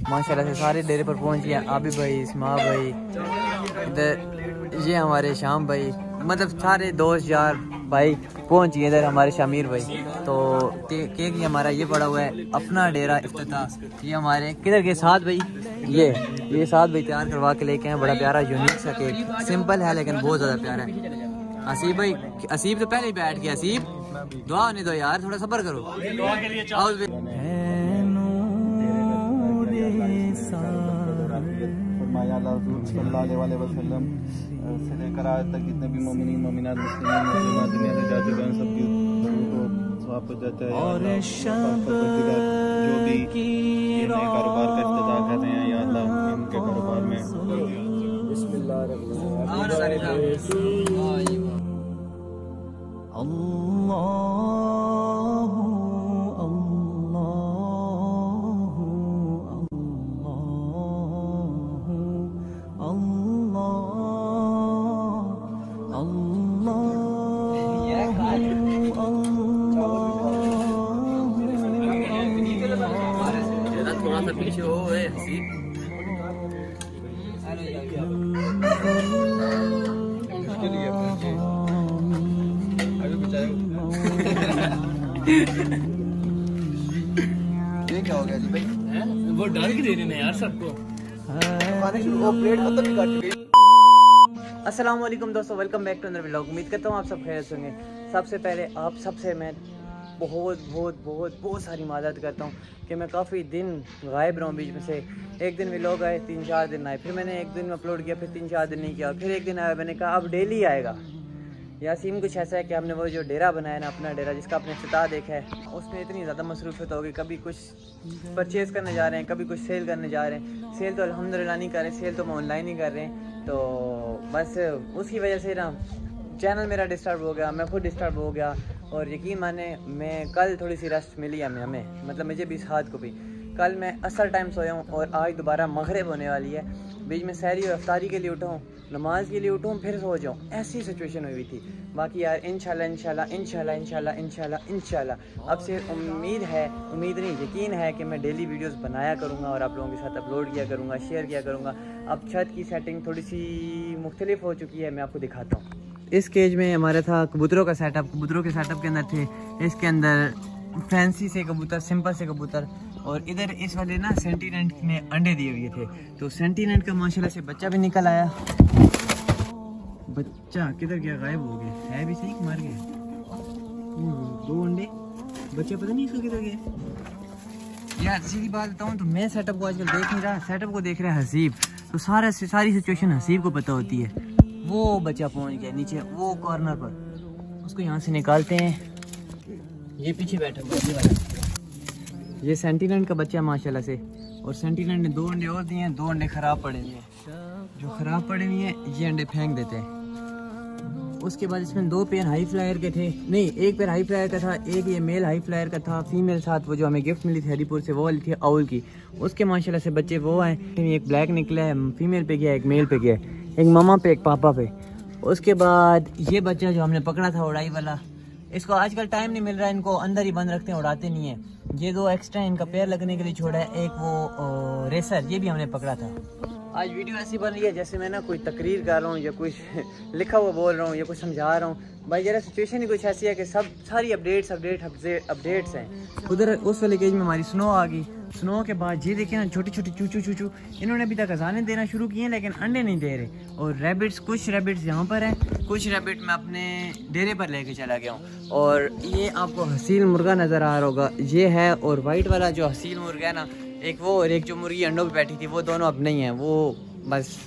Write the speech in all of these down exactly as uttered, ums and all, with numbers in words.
माशाल्लाह से सारे डेरे पर पहुंच गए। आबिद भाई, इस्माइल भाई, इधर ये हमारे शाम भाई, मतलब सारे दोस्त यार भाई पहुंच गए। इधर हमारे शामिर भाई। तो केक ये हमारा ये पड़ा हुआ है अपना डेरा इफ्तिताह। ये हमारे किधर के साथ भाई, ये ये साथ भाई तैयार करवा के लेके हैं। बड़ा प्यारा यूनिक सा केक, सिंपल है लेकिन बहुत ज़्यादा प्यारा है। हसीब भाई, हसीब तो पहले ही बैठ गया। हसीब दुआ होने दो यार, थोड़ा सब्र करो। दुआ के लिए से लेकर आज तक जितने भी मोमिनीन मोमिनात मुस्लिमीन मुस्लिमात दुनिया से जा चुके हैं सबकी को सवाब पहुंचाता है। जो भी ये नए कारोबार का इफ्तिताह कर रहे हैं या अल्लाह इनके कारोबार में थोड़ा सा पीछे हो हसीब। ये क्या हो गया जी भाई? वो डाल के दे रहे हैं यार सबको। अस्सलाम वालेकुम दोस्तों, welcome back to another vlog. उम्मीद करता हूँ आप सब खैरियत होंगे। सबसे पहले आप सबसे मैं बहुत बहुत बहुत बहुत सारी मादत करता हूँ कि मैं काफ़ी दिन गायब रहा हूँ। बीच में से एक दिन व्लॉग आए, तीन चार दिन आए, फिर मैंने एक दिन अपलोड किया, फिर तीन चार दिन नहीं किया, फिर एक दिन आया, मैंने कहा अब डेली आएगा। यासीन कुछ ऐसा है कि हमने वो जो डेरा बनाया ना, अपना डेरा जिसका आपने इफ्तिताह देखा है, उसमें इतनी ज़्यादा मसरूफियत होगी। कभी कुछ परचेज़ करने जा रहे हैं, कभी कुछ सेल करने जा रहे हैं। सेल तो अल्हम्दुलिल्लाह नहीं कर रहे, सेल तो हम ऑनलाइन ही कर रहे हैं। तो बस उसकी वजह से ना चैनल मेरा डिस्टर्ब हो गया, मैं खुद डिस्टर्ब हो गया। और यकीन माने मैं कल थोड़ी सी रेस्ट मिली हमें हमें मतलब मुझे भी इस हाथ को भी। कल मैं असर टाइम सोया हूँ और आज दोबारा मगरिब होने वाली है। बीच में सहरी और अफ्तारी के लिए उठा हूँ, नमाज के लिए उठूँ, फिर सो जाऊँ, ऐसी सिचुएशन हुई थी। बाकी यार इंशाल्लाह इंशाल्लाह इंशाल्लाह इंशाल्लाह इंशाल्लाह इंशाल्लाह अब से उम्मीद है, उम्मीद नहीं यकीन है कि मैं डेली वीडियोस बनाया करूँगा और आप लोगों के साथ अपलोड किया करूँगा, शेयर किया करूँगा। अब छत की सेटिंग थोड़ी सी मुख्तलिफ हो चुकी है, मैं आपको दिखाता हूँ। इस केज में हमारा था कबूतरों का सेटअप, कबूतरों के सेटअप के अंदर थे इसके अंदर फैंसी से कबूतर, सिंपल से कबूतर, और इधर इस वाले ना सेंटीनेंट ने अंडे दिए हुए थे। तो सेंटीनेंट का माशाल्लाह से बच्चा भी निकल आया। बच्चा किधर गया, गायब हो गया है भी सही, मर गया। दो अंडे, बच्चा पता नहीं इसको किधर गया। यार सीधी बात बताऊँ तो मैं सेटअप को आजकल देख नहीं रहा, सेटअप को देख रहा है हसीब। तो सारा सारी सिचुएशन हसीब को पता होती है। वो बच्चा पहुंच गया नीचे वो कॉर्नर पर, उसको यहाँ से निकालते हैं। ये पीछे बैठा हुआ है, ये सेंटीनेंट का बच्चा माशाल्लाह से। और सेंटीनेंट ने दो अंडे और दिए हैं, दो अंडे ख़राब पड़े हुए हैं। जो ख़राब पड़े हुए हैं ये अंडे फेंक देते हैं। उसके बाद इसमें दो पेयर हाई फ्लायर के थे, नहीं एक पेयर हाई फ्लायर का था, एक ये मेल हाई फ्लायर का था। फीमेल साथ वो जो हमें गिफ्ट मिली थी हरीपुर से, वो वाली थी आउल की। उसके माशाल्लाह से बच्चे वो आए, एक ब्लैक निकला है, फीमेल पे गया, एक मेल पे गया, एक मामा पे एक पापा पे। उसके बाद ये बच्चा जो हमने पकड़ा था उड़ाई वाला, इसको आजकल टाइम नहीं मिल रहा है, इनको अंदर ही बंद रखते हैं, उड़ाते नहीं है। ये दो एक्स्ट्रा इनका पैर लगने के लिए छोड़ा है, एक वो ओ, रेसर, ये भी हमने पकड़ा था। आज वीडियो ऐसी बन रही है जैसे मैं ना कोई तकरीर कर रहा हूँ या कुछ लिखा हुआ बोल रहा हूँ या कुछ समझा रहा हूँ। भाई जरा सिचुएशन ही कुछ ऐसी है कि सब सारी अपडेट्स अपडेट अपडेट्स हैं। उधर उस वाले केज में हमारी स्नो आ गई। स्नो के बाद ये देखें ना छोटी छोटी चूचू चूचू, इन्होंने अभी तक अजाने देना शुरू किए हैं लेकिन अंडे नहीं दे रहे। और रैबिट्स, कुछ रैबिट्स यहाँ पर हैं, कुछ रैबिट मैं अपने डेरे पर लेके चला गया हूँ। और ये आपको हसील मुर्गा नज़र आ रहा होगा, ये है। और वाइट वाला जो हसील मुर्गा है ना, एक वो और एक जो मुर्गी अंडों पे बैठी थी, वो दोनों अब नहीं है। वो बस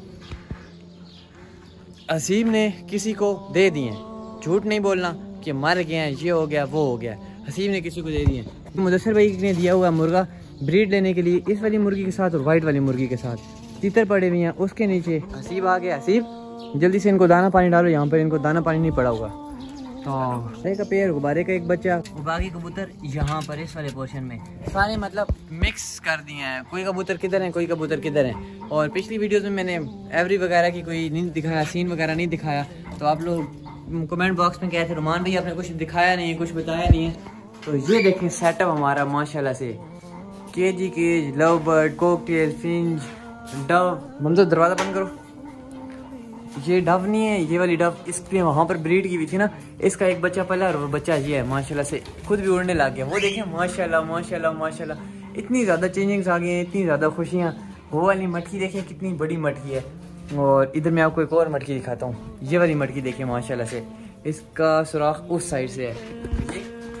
हसीब ने किसी को दे दिए, झूठ नहीं बोलना कि मर गए हैं, ये हो गया वो हो गया, हसीब ने किसी को दे दिए। मुदस्सिर भाई ने दिया हुआ मुर्गा ब्रीड लेने के लिए, इस वाली मुर्गी के साथ और वाइट वाली मुर्गी के साथ तीतर पड़े हुए हैं। उसके नीचे हसीब आ गया। हसीब जल्दी से इनको दाना पानी डालो, यहाँ पर इनको दाना पानी नहीं पड़ा होगा। तो एक पेड़ गुब्बारे का एक बच्चा, बाकी कबूतर यहाँ पर इस वाले पोर्शन में सारे मतलब मिक्स कर दिए हैं। कोई कबूतर किधर है, कोई कबूतर किधर है। और पिछली वीडियोस में मैंने एवरी वगैरह की कोई नहीं दिखाया, सीन वगैरह नहीं दिखाया। तो आप लोग कमेंट बॉक्स में कहते थे रुमान भाई आपने कुछ दिखाया नहीं है, कुछ बताया नहीं है। तो ये देखें सेटअप हमारा माशाल्लाह से, केजी cage, love bird, cockatiel, finch, dove. मंजूर दरवाज़ा बंद करो। ये डव नहीं है, ये वाली डव इसके वहाँ पर ब्रीड की हुई थी ना, इसका एक बच्चा पला और वो बच्चा ये है माशाल्लाह से खुद भी उड़ने लग गया। वो देखिए माशाल्लाह माशाल्लाह माशाल्लाह, इतनी ज़्यादा चेंजिंग्स आ गई हैं, इतनी ज़्यादा खुशियाँ। वो वाली मटकी देखिए कितनी बड़ी मटकी है। और इधर मैं आपको एक और मटकी दिखाता हूँ। ये वाली मटकी देखिए माशाल्लाह से, इसका सुराख उस साइड से है।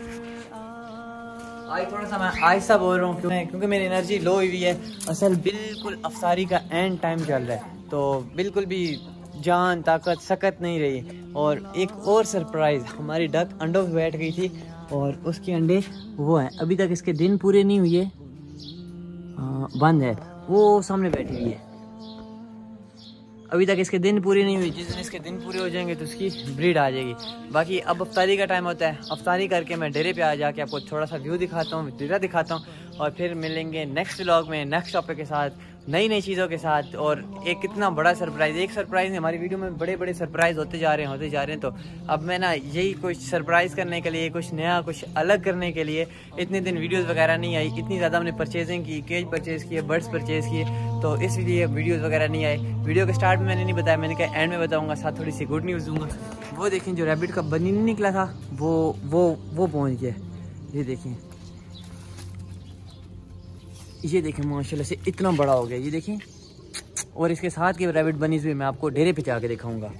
आज थोड़ा सा मैं आहिस्ता बोल रहा हूँ क्योंकि मेरी एनर्जी लो हुई है। असल बिल्कुल अफ्तारी का एंड टाइम चल रहा है, तो बिल्कुल भी जान ताकत सकत नहीं रही। और एक और सरप्राइज़, हमारी डक अंडों पे बैठ गई थी और उसके अंडे वो हैं, अभी तक इसके दिन पूरे नहीं हुए, बंद है, वो सामने बैठी हुई है। अभी तक इसके दिन पूरे नहीं हुए, जिस दिन इसके दिन पूरे हो जाएंगे तो उसकी ब्रीड आ जाएगी। बाकी अब अफ्तारी का टाइम होता है, अफ्तारी करके मैं डेरे पे आ जाके आपको थोड़ा सा व्यू दिखाता हूँ, डेरा दिखाता हूँ, और फिर मिलेंगे नेक्स्ट व्लॉग में नेक्स्ट टॉपिक के साथ, नई नई चीज़ों के साथ। और एक कितना बड़ा सरप्राइज़, एक सरप्राइज़ नहीं, हमारी वीडियो में बड़े बड़े सरप्राइज़ होते जा रहे हैं होते जा रहे हैं। तो अब मैं ना यही कुछ सरप्राइज़ करने के लिए, कुछ नया कुछ अलग करने के लिए, इतने दिन वीडियोस वगैरह नहीं आई, इतनी ज़्यादा हमने परचेजिंग की, केज परचेज़ किए, बर्ड्स परचेज़ किए, तो इसलिए वीडियोज़ वगैरह नहीं आए। वीडियो के स्टार्ट में मैंने नहीं बताया, मैंने कहा एंड में बताऊँगा, साथ थोड़ी सी गुड न्यूज़ दूँगा। वो देखें जो रैबिट का बनी नहीं निकला था, वो वो वो पहुँच गया। ये देखें, ये देखें माशाल्लाह से इतना बड़ा हो गया, ये देखें। और इसके साथ की रैबिट बनी हुई मैं आपको डेरे पे जाके दिखाऊंगा।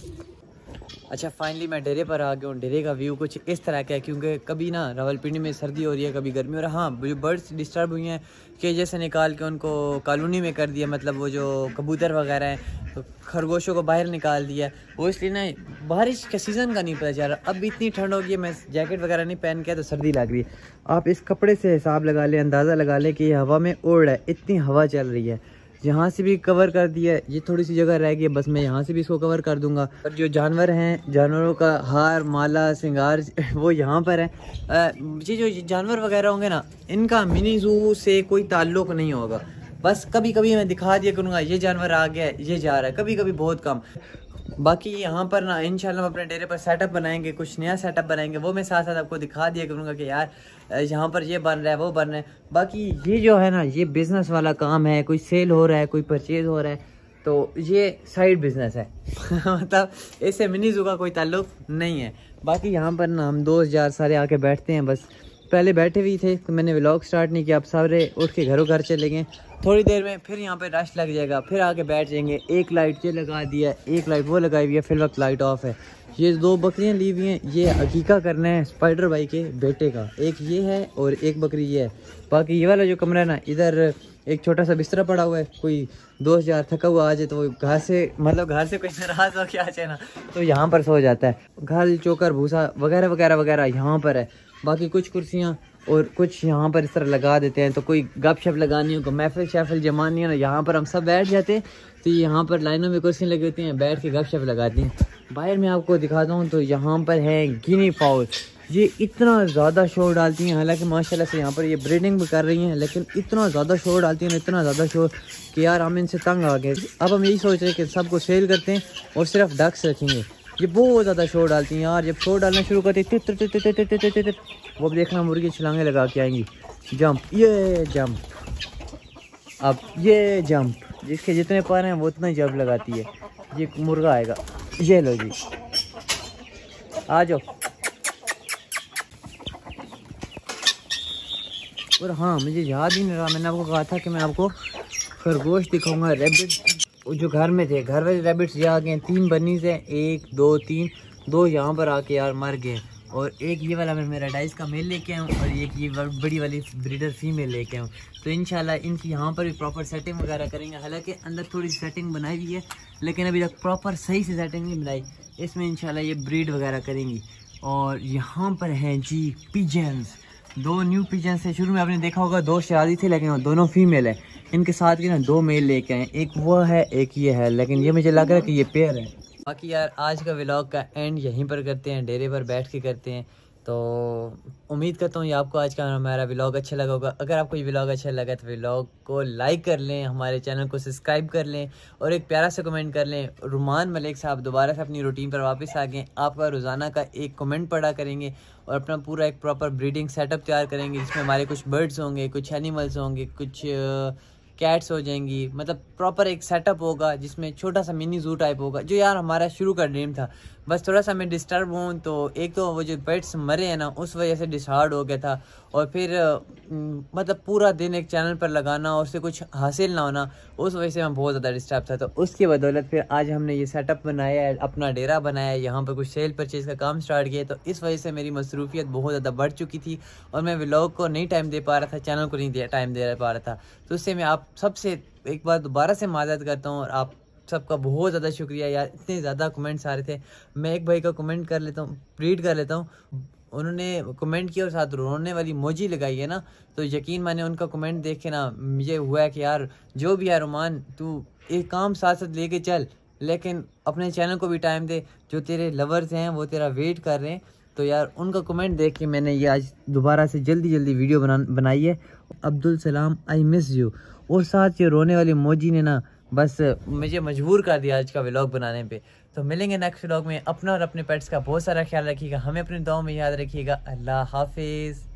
अच्छा फाइनली मैं डेरे पर आ गया हूँ। डेरे का व्यू कुछ इस तरह का है, क्योंकि कभी ना रावलपिंडी में सर्दी हो रही है, कभी गर्मी हो रहा है। हाँ, जो बर्ड्स डिस्टर्ब हुई हैं केजे से निकाल के उनको कॉलोनी में कर दिया, मतलब वो जो कबूतर वगैरह हैं, तो खरगोशों को बाहर निकाल दिया। वो इसलिए ना बारिश का सीज़न का नहीं पता चल रहा। अब इतनी ठंड हो गई है, मैं जैकेट वगैरह नहीं पहन के तो सर्दी लग रही है। आप इस कपड़े से हिसाब लगा लें, अंदाज़ा लगा लें कि ये हवा में उड़ रहा है, इतनी हवा चल रही है। यहाँ से भी कवर कर दिया है, ये थोड़ी सी जगह रह गई है, बस मैं यहाँ से भी इसको कवर कर दूंगा। और जो जानवर हैं, जानवरों का हार माला श्रृंगार वो यहाँ पर है। ये जो जानवर वगैरह होंगे ना, इनका मिनी जू से कोई ताल्लुक़ नहीं होगा। बस कभी कभी मैं दिखा दिया करूँगा ये जानवर आ गया, ये जा रहा है, कभी कभी बहुत कम। बाकी यहाँ पर ना इंशाल्लाह हम अपने डेरे पर सेटअप बनाएंगे, कुछ नया सेटअप बनाएंगे, वो मैं साथ साथ आपको दिखा दिया करूँगा कि यार यहाँ पर ये बन रहा है, वो बन रहा है। बाकी ये जो है ना, ये बिज़नेस वाला काम है, कोई सेल हो रहा है, कोई परचेज़ हो रहा है, तो ये साइड बिज़नेस है मतलब इससे मिनी जू का कोई ताल्लुक नहीं है। बाकी यहाँ पर ना हम दोस्त यार सारे आके बैठते हैं, बस पहले बैठे हुए थे तो मैंने व्लॉग स्टार्ट नहीं किया, अब सारे उठ के घरों घर चले गए। थोड़ी देर में फिर यहाँ पे रश लग जाएगा, फिर आके बैठ जाएंगे। एक लाइट ये लगा दिया, एक लाइट वो लगाई हुई है, फिर वक्त लाइट ऑफ है। ये दो बकरियाँ ली हुई हैं, ये अकीका करना है स्पाइडर भाई के बेटे का, एक ये है और एक बकरी ये है। बाकी ये वाला जो कमरा है ना, इधर एक छोटा सा बिस्तरा पड़ा हुआ है, कोई दोस्त यार थका हुआ आ जाए तो वो घर से मतलब घर से कोई नाराज हो के आ जाए ना तो यहाँ पर सो जाता है। घाल चोकर भूसा वगैरह वगैरह वगैरह यहाँ पर है। बाकी कुछ कुर्सियाँ और कुछ यहाँ पर इस तरह लगा देते हैं, तो कोई गपशप लगानी हो, महफिल शहफिल जमानी हो ना, यहाँ पर हम सब बैठ जाते हैं। तो यहाँ पर लाइनों में कुर्सियाँ लगी होती हैं, बैठ के गपशप लगाती हैं। बाहर मैं आपको दिखाता हूँ तो यहाँ पर है गिनी फाउल, ये इतना ज़्यादा शोर डालती हैं। हालांकि माशाल्लाह से यहाँ पर ये ब्रीडिंग भी कर रही हैं, लेकिन इतना ज़्यादा शोर डालती हैं, इतना ज़्यादा शोर कि यार हम इनसे तंग आ गए। अब हम यही सोच रहे हैं कि सबको सेल करते हैं और सिर्फ डक्स रखेंगे। ये बहुत ज़्यादा शोर डालती हैं यार, जब शोर डालना शुरू करती है तिर तिर तिर तिर तिर तिर तिर, वो अब देखना मुर्गी छलांगे लगा के आएंगी। जंप, ये जंप, अब ये जंप, जिसके जितने पर हैं वो उतना जंप लगाती है। ये मुर्गा आएगा, ये लो जी, आ जाओ। और हाँ, मुझे याद ही नहीं रहा, मैंने आपको कहा था कि मैं आपको खरगोश दिखाऊंगा, रैबिट जो घर में थे, घर वाले रैबिट्स ये आ गए। तीन बनीज हैं, एक दो तीन, दो यहाँ पर आके यार मर गए, और एक ये वाला मैं मेरा डाइस का मेल लेके आया हूँ, और एक ये बड़ी वाली ब्रीडर फीमेल लेके आया हूँ। तो इंशाल्लाह इनकी यहाँ पर भी प्रॉपर सेटिंग वगैरह करेंगे। हालांकि अंदर थोड़ी सेटिंग बनाई हुई है, लेकिन अभी तक प्रॉपर सही से सेटिंग नहीं बनाई। इसमें इंशाल्लाह ये ब्रीड वगैरह करेंगी। और यहाँ पर हैं जी पिजन्स, दो न्यू पिजन्स है। शुरू में आपने देखा होगा दो शादी थे, लेकिन दोनों फीमेल है। इनके साथ की ना दो मेल लेके आए, एक वो है एक ये है, लेकिन ये मुझे लग रहा है कि ये पेयर है। बाकी यार आज का व्लॉग का एंड यहीं पर करते हैं, डेरे पर बैठ के करते हैं। तो उम्मीद करता हूँ ये आपको आज का हमारा व्लॉग अच्छा लगा होगा। अगर आपको ये व्लॉग अच्छा लगा तो व्लॉग को लाइक कर लें, हमारे चैनल को सब्सक्राइब कर लें और एक प्यारा सा कमेंट कर लें। रुमान मलिक साहब दोबारा से अपनी रूटीन पर वापस आ गए। आपका रोज़ाना का एक कमेंट पढ़ा करेंगे और अपना पूरा एक प्रॉपर ब्रीडिंग सेटअप तैयार करेंगे, जिसमें हमारे कुछ बर्ड्स होंगे, कुछ एनिमल्स होंगे, कुछ कैट्स हो जाएंगी। मतलब प्रॉपर एक सेटअप होगा जिसमें छोटा सा मिनी जू टाइप होगा, जो यार हमारा शुरू का ड्रीम था। बस थोड़ा सा मैं डिस्टर्ब हूँ, तो एक तो वो जो पेट्स मरे हैं ना, उस वजह से डिसहार्ड हो गया था। और फिर मतलब पूरा दिन एक चैनल पर लगाना और उससे कुछ हासिल ना होना, उस वजह से मैं बहुत ज़्यादा डिस्टर्ब था। तो उसकी बदौलत फिर आज हमने ये सेटअप बनाया है, अपना डेरा बनाया है, यहाँ पर कुछ सेल परचेज़ का काम स्टार्ट किया। तो इस वजह से मेरी मसरूफियत बहुत ज़्यादा बढ़ चुकी थी और मैं व्लॉग को नहीं टाइम दे पा रहा था, चैनल को नहीं टाइम दे पा रहा था। तो उससे मैं आप सबसे एक बार दोबारा से माज़रत करता हूँ और आप सबका बहुत ज़्यादा शुक्रिया यार, इतने ज़्यादा कमेंट्स आ रहे थे। मैं एक भाई का कमेंट कर लेता हूँ, रीड कर लेता हूँ। उन्होंने कमेंट किया और साथ रोने वाली मोजी लगाई है ना, तो यकीन माने उनका कमेंट देख के ना मुझे हुआ है कि यार जो भी है रुमान, तू एक काम साथ साथ लेके चल, लेकिन अपने चैनल को भी टाइम दे। जो तेरे लवर्स हैं वो तेरा वेट कर रहे हैं। तो यार उनका कमेंट देख के मैंने ये आज दोबारा से जल्दी जल्दी वीडियो बना बनाई है। Abdul Salam, I miss you. और साथ ये रोने वाली मोजी ने ना बस मुझे मजबूर कर दिया आज का व्लॉग बनाने पे। तो मिलेंगे नेक्स्ट व्लॉग में। अपना और अपने पेट्स का बहुत सारा ख्याल रखिएगा, हमें अपनी दुआओं में याद रखिएगा। अल्लाह हाफिज़।